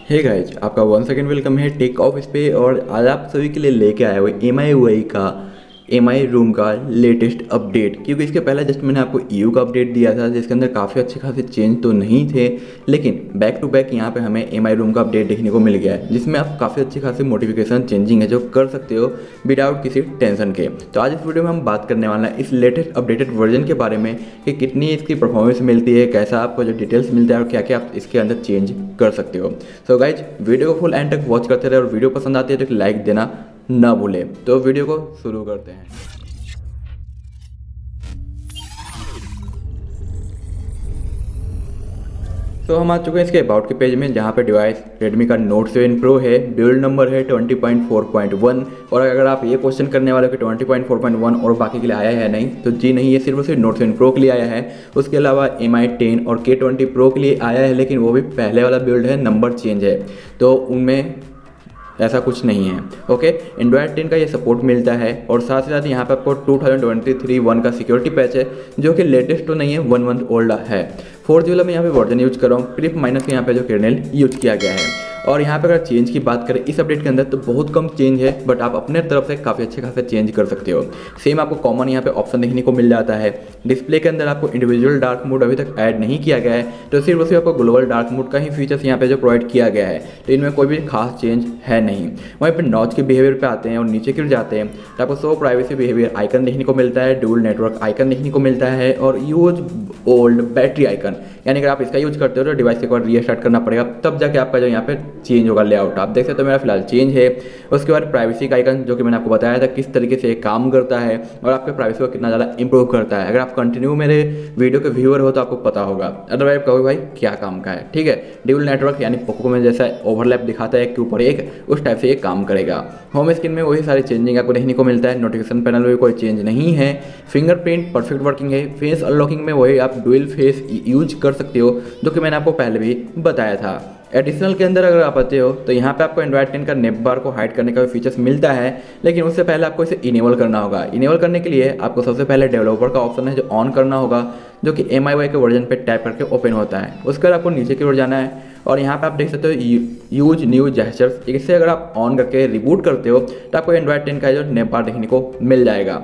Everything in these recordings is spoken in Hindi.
हे गाइज, आपका वन सेकेंड वेलकम है टेक ऑफ इस पे। और आज आप सभी के लिए लेके आया हुआ एम आई का एम रूम का लेटेस्ट अपडेट। क्योंकि इसके पहले जस्ट मैंने आपको EU का अपडेट दिया था जिसके अंदर काफ़ी अच्छे खासे चेंज तो नहीं थे, लेकिन बैक टू बैक यहाँ पे हमें एम रूम का अपडेट देखने को मिल गया है जिसमें आप काफ़ी अच्छे खासे मोटिफिकेशन चेंजिंग है जो कर सकते हो विदाउट किसी टेंशन के। तो आज इस वीडियो में हम बात करने वाला है इस लेटेस्ट अपडेटेड वर्जन के बारे में कि कितनी इसकी परफॉर्मेंस मिलती है, कैसा आपको जो डिटेल्स मिलता है और क्या क्या आप इसके अंदर चेंज कर सकते हो। सो गाइज, वीडियो को फुल एंड तक वॉच करते रहे और वीडियो पसंद आती है तो एक लाइक देना ना भूले। तो वीडियो को शुरू करते हैं। तो हम आ चुके हैं इसके अबाउट के पेज में जहाँ पे डिवाइस Redmi का Note 7 Pro है, बिल्ड नंबर है 20.4.1। और अगर आप ये क्वेश्चन करने वाले हो कि 20.4.1 और बाकी के लिए आया है, नहीं तो जी नहीं, ये सिर्फ और सिर्फ Note 7 Pro के लिए आया है। उसके अलावा Mi 10 और K20 Pro के लिए आया है, लेकिन वो भी पहले वाला बिल्ड है, नंबर चेंज है, तो उनमें ऐसा कुछ नहीं है। ओके, एंड्रॉयड 10 का ये सपोर्ट मिलता है और साथ ही साथ यहाँ पे आपको 2023 1 का सिक्योरिटी पैच है जो कि लेटेस्ट तो नहीं है, 1 मंथ ओल्ड है। 4G वाला मैं यहाँ पे वर्जन यूज कर रहा हूँ, क्रिप माइनस के यहाँ पे जो कर्नेल यूज किया गया है। और यहाँ पे अगर चेंज की बात करें इस अपडेट के अंदर तो बहुत कम चेंज है, बट आप अपने तरफ से काफ़ी अच्छे खासे चेंज कर सकते हो। सेम आपको कॉमन यहाँ पे ऑप्शन देखने को मिल जाता है। डिस्प्ले के अंदर आपको इंडिविजुअल डार्क मोड अभी तक ऐड नहीं किया गया है, तो सिर्फ और सिर्फ आपको ग्लोबल डार्क मोड का ही फीचर्स यहाँ पे जो प्रोवाइड किया गया है, तो इनमें कोई भी खास चेंज है नहीं। वहीं पर नॉच के बिहेवियर पे आते हैं और नीचे गिर जाते हैं तो आपको शो प्राइवेसी बिहेवियर आइकन देखने को मिलता है, डुअल नेटवर्क आइकन देखने को मिलता है और यूज ओल्ड बैटरी आइकन, यानी अगर आप इसका यूज करते हो तो डिवाइस को एक बार रीस्टार्ट करना पड़ेगा, तब जाके आपका जो यहाँ पे चेंज होगा लेआउट। आप देख सकते हो मेरा फिलहाल चेंज है। उसके बाद प्राइवेसी का आइकन जो कि मैंने आपको बताया था किस तरीके से काम करता है और आपके प्राइवेसी को कितना ज़्यादा इंप्रूव करता है। अगर आप कंटिन्यू मेरे वीडियो के व्यूअर हो तो आपको पता होगा, अदरवाइज कहोगे भाई क्या काम का है। ठीक है, ड्यूल नेटवर्क यानी पोको में जैसा ओवरलैप दिखाता है एक के ऊपर एक, उस टाइप से ये काम करेगा। होम स्क्रीन में वही सारी चेंजिंग आपको देखने को मिलता है। नोटिफिकेशन पैनल में कोई चेंज नहीं है। फिंगरप्रिंट परफेक्ट वर्किंग है। फेस अनलॉकिंग में वही आप डुअल फेस यूज कर सकते हो जो कि मैंने आपको पहले भी बताया था। एडिशनल के अंदर अगर आप आते हो तो यहाँ पे आपको एंड्रॉयड 10 का नेप बार को हाइड करने का भी फीचर्स मिलता है, लेकिन उससे पहले आपको इसे इनेबल करना होगा। इनेबल करने के लिए आपको सबसे पहले डेवलपर का ऑप्शन है जो ऑन करना होगा, जो कि MIUI के वर्जन पे टैप करके ओपन होता है। उसके बाद आपको नीचे की ओर जाना है और यहाँ पे आप देख सकते हो यूज न्यू जेस्चर्स, इसे अगर आप ऑन करके रिबूट करते हो तो आपको एंड्रॉयड 10 का जो नेप बार देखने को मिल जाएगा।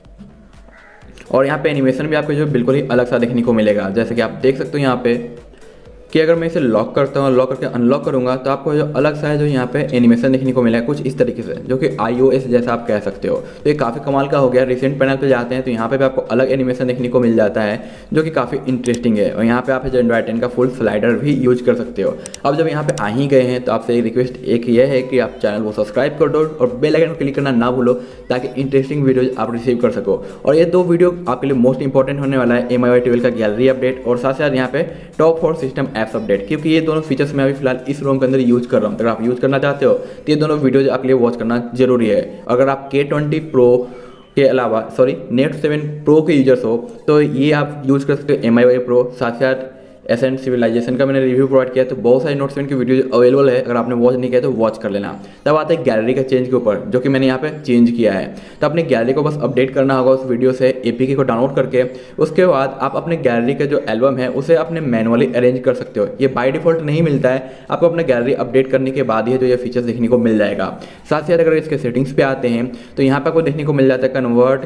और यहाँ पे एनिमेशन भी आपको जो बिल्कुल ही अलग सा देखने को मिलेगा, जैसे कि आप देख सकते हो यहाँ पे कि अगर मैं इसे लॉक करता हूँ, लॉक करके अनलॉक करूँगा तो आपको जो अलग सा है जो यहाँ पे एनिमेशन देखने को मिलेगा कुछ इस तरीके से, जो कि iOS जैसा आप कह सकते हो। तो ये काफ़ी कमाल का हो गया। रिसेंट पैनल पे जाते हैं तो यहाँ पे भी आपको अलग एनिमेशन देखने को मिल जाता है जो कि काफ़ी इंटरेस्टिंग है। और यहाँ पे आप जो एंड्रॉयड 10 का फुल स्लाइडर भी यूज कर सकते हो। अब जब यहाँ पे आ ही गए हैं तो आपसे एक रिक्वेस्ट एक ये है कि आप चैनल को सब्सक्राइब कर दो और बेल आइकन क्लिक करना ना भूलो ताकि इंटरेस्टिंग वीडियोज आप रिसीव कर सको। और ये दो वीडियो आपके लिए मोस्ट इंपॉर्टेंट होने वाला है, MIUI 12 का गैलरी अपडेट और साथ साथ यहाँ पे टॉप 4 सिस्टम एप्स अपडेट, क्योंकि ये दोनों फीचर्स मैं अभी फिलहाल इस रोम के अंदर यूज कर रहा हूँ। अगर आप यूज करना चाहते हो तो ये दोनों वीडियोज आपके लिए वॉच करना जरूरी है। अगर आप K20 Pro के अलावा Note 7 Pro के यूजर्स हो तो ये आप यूज कर सकते हो MIUI Pro। साथ साथ एसेंट सिविलाइजेशन का मैंने रिव्यू प्रोवाइड किया, तो बहुत सारे Note 7 की वीडियो अवेलेबल है, अगर आपने वॉच नहीं किया तो वॉच कर लेना। तब आता है गैलरी का चेंज के ऊपर, जो कि मैंने यहाँ पे चेंज किया है। तो अपनी गैलरी को बस अपडेट करना होगा उस वीडियो से APK को डाउनलोड करके। उसके बाद आप अपने गैलरी का जो एल्बम है उसे अपने मैनुअली अरेंज कर सकते हो। ये बाय डिफॉल्ट नहीं मिलता है, आपको अपना गैलरी अपडेट करने के बाद ही जो ये फीचर्स देखने को मिल जाएगा। साथ ही साथ अगर इसके सेटिंग्स पे आते हैं तो यहाँ पर आपको देखने को मिल जाता है convert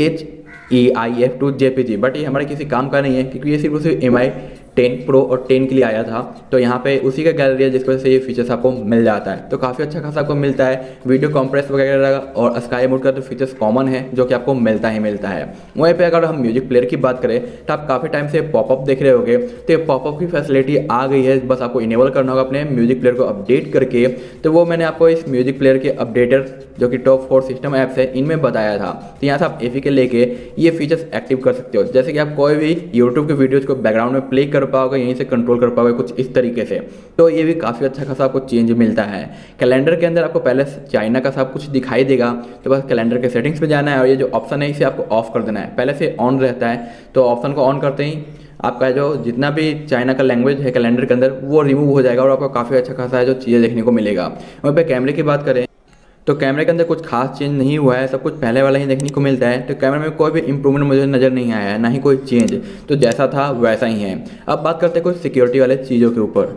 HEIF to JPG, but ये हमारे किसी काम का नहीं है क्योंकि ये सिर्फ MI 10 Pro और 10 के लिए आया था। तो यहाँ पे उसी का गैलरी है जिसकी वजह से ये फीचर्स आपको मिल जाता है। तो काफ़ी अच्छा खासा आपको मिलता है। वीडियो कॉम्प्रेस वगैरह और स्काई मोड का तो फीचर्स कॉमन है जो कि आपको मिलता ही मिलता है। वहीं पे अगर हम म्यूजिक प्लेयर की बात करें तो आप काफ़ी टाइम से पॉपअप देख रहे होगे, तो ये पॉपअप की फैसिलिटी आ गई है। बस आपको इनेबल करना होगा अपने म्यूजिक प्लेयर को अपडेट करके। तो वो मैंने आपको इस म्यूजिक प्लेयर के अपडेटर जो कि टॉप 4 सिस्टम ऐप्स है इनमें बताया था। तो यहाँ से आप APK लेके ये फीचर्स एक्टिव कर सकते हो, जैसे कि आप कोई भी यूट्यूब के वीडियोज़ को बैकग्राउंड में प्ले कर पाओगे, यहीं से कंट्रोल कर पाओगे कुछ इस तरीके से। तो ये भी काफ़ी अच्छा खासा आपको चेंज मिलता है। कैलेंडर के अंदर आपको पहले चाइना का सब कुछ दिखाई देगा, तो बस कैलेंडर के सेटिंग्स पे जाना है और ये जो ऑप्शन है इसे आपको ऑफ कर देना है। पहले से ऑन रहता है, तो ऑप्शन को ऑन करते ही आपका जो जितना भी चाइना का लैंग्वेज है कैलेंडर के अंदर वो रिमूव हो जाएगा और आपको काफ़ी अच्छा खासा है जो चीज़ें देखने को मिलेगा। वहीं पर कैमरे की बात करें तो कैमरे के अंदर कुछ खास चेंज नहीं हुआ है, सब कुछ पहले वाला ही देखने को मिलता है। तो कैमरे में कोई भी इंप्रूवमेंट मुझे नज़र नहीं आया है, ना ही कोई चेंज, तो जैसा था वैसा ही है। अब बात करते हैं कुछ सिक्योरिटी वाले चीज़ों के ऊपर।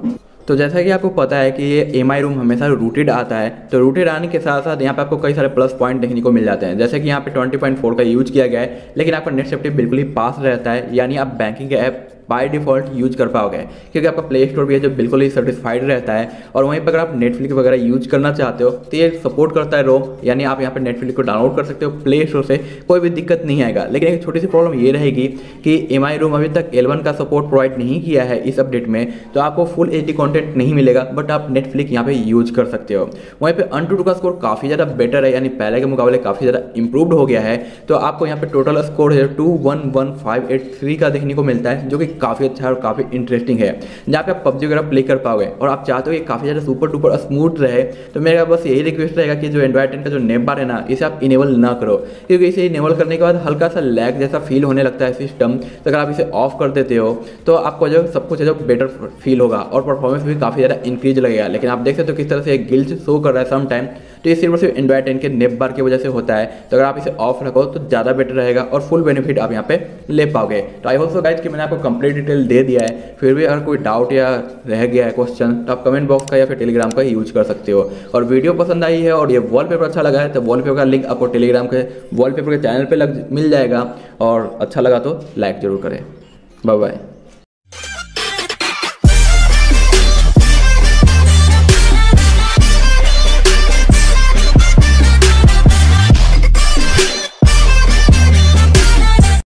तो जैसा कि आपको पता है कि ये एम आई रूम हमेशा रूटेड आता है, तो रूटेड आने के साथ साथ यहाँ पे आपको कई सारे प्लस पॉइंट देखने को मिल जाते हैं। जैसे कि यहाँ पे 20.4 का यूज किया गया है, लेकिन आपका नेट सेफ्टी बिल्कुल ही पास रहता है, यानी आप बैंकिंग के ऐप बाय डिफॉल्ट यूज कर पाओगे, क्योंकि आपका प्ले स्टोर भी है जो बिल्कुल ही सर्टिफाइड रहता है। और वहीं पर अगर आप नेटफ्लिक्स वगैरह यूज करना चाहते हो तो ये सपोर्ट करता है रोम, यानी आप यहाँ पे नेटफ्लिक्स को डाउनलोड कर सकते हो प्ले स्टोर से, कोई भी दिक्कत नहीं आएगा। लेकिन एक छोटी सी प्रॉब्लम ये रहेगी कि एम आई रूम अभी तक L1 का सपोर्ट प्रोवाइड नहीं किया है इस अपडेट में, तो आपको फुल HD कंटेंट नहीं मिलेगा, बट आप नेटफ्लिक्स यहाँ पे यूज कर सकते हो। वहीं पे AnTuTu का स्कोर काफ़ी ज़्यादा बेटर है, यानी पहले के मुकाबले काफ़ी ज़्यादा इंप्रूव्ड हो गया है। तो आपको यहाँ पे टोटल स्कोर है 211,583 का देखने को मिलता है, जो कि काफ़ी अच्छा है और काफ़ी इंटरेस्टिंग है, जहाँ पे आप पबजी वगैरह प्ले कर पाओगे। और आप चाहते हो कि काफ़ी ज़्यादा सुपर डुपर स्मूथ रहे, तो मेरा बस यही रिक्वेस्ट रहेगा कि जो एंड्रॉइड 10 का जो नेम बार है ना, इसे आप इनेबल ना करो, क्योंकि इसे इनेबल करने के बाद हल्का सा लैग जैसा फील होने लगता है सिस्टम। तो अगर आप इसे ऑफ कर देते हो तो आपको जो सब कुछ है जो बेटर फील होगा और परफॉर्मेंस भी काफ़ी ज़्यादा इंक्रीज लगेगा। लेकिन आप देख सकते हो किस तरह से एक गिल्च शो कर रहा है सम टाइम, तो ये सिर्फ एंड्रॉइड 10 के नेम बार की वजह से होता है। तो अगर आप इसे ऑफ रखो तो ज़्यादा बेटर रहेगा और फुल बेनिफिट आप यहाँ पे ले पाओगे। तो आई होप सो गाइस कि मैंने आपको कंप्लीट डिटेल दे दिया है। फिर भी अगर कोई डाउट या रह गया है क्वेश्चन, तो आप कमेंट बॉक्स का या फिर टेलीग्राम का यूज कर सकते हो। और वीडियो पसंद आई है और ये वॉलपेपर अच्छा लगा है तो वॉलपेपर का लिंक आपको टेलीग्राम के वॉलपेपर के चैनल पे मिल जाएगा, और अच्छा लगा तो लाइक जरूर करें। Bye bye.